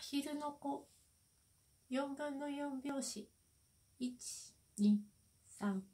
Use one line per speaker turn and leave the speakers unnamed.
昼の子4分の4拍子1、2、3